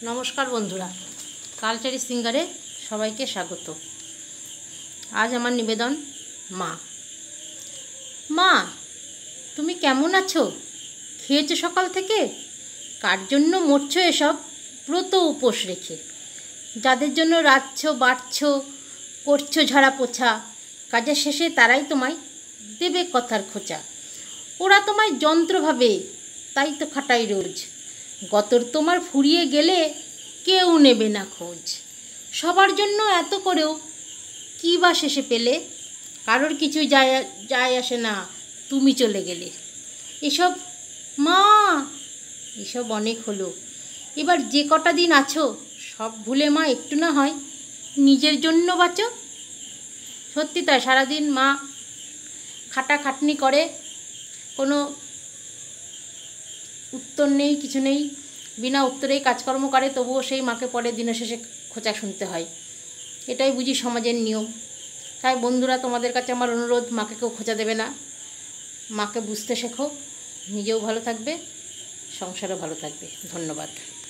নমস্কার বন্ধুরা, কালচারি সিঙ্গারে সবাইকে স্বাগত। আজ আমার নিবেদন মা। মা, তুমি কেমন আছো? খেয়েছো সকাল থেকে? কার জন্য মরছো এসব ব্রত উপোস রেখে? যাদের জন্য রাঁধছো বাড়ছো করছো ঝাড়া পোছা, কাজের শেষে তারাই তোমায় দেবে কথার খোঁচা। ওরা তোমায় যন্ত্র ভাবে, তাই তো খাটাই রোজ। গতর তোমার ফুরিয়ে গেলে কেউ নেবে না খোঁজ। সবার জন্য এত করেও কী বা শেষে পেলে? কারোর কিছুই যায় আসে না তুমি চলে গেলে। এসব মা, এসব অনেক হলো। এবার যে কটা দিন আছো সব ভুলে মা একটু না হয় নিজের জন্য বাঁচো। সত্যি তাই, সারাদিন মা খাটাখাটনি করে, কোনো উত্তর নেই, কিছু নেই, বিনা উত্তরেই কাজকর্ম করে, তবুও সেই মাকে পরের দিনের শেষে খোঁচা শুনতে হয়। এটাই বুঝি সমাজের নিয়ম। তাই বন্ধুরা, তোমাদের কাছে আমার অনুরোধ, মাকে কেউ খোঁচা দেবে না। মাকে বুঝতে শেখো, নিজেও ভালো থাকবে, সংসারও ভালো থাকবে। ধন্যবাদ।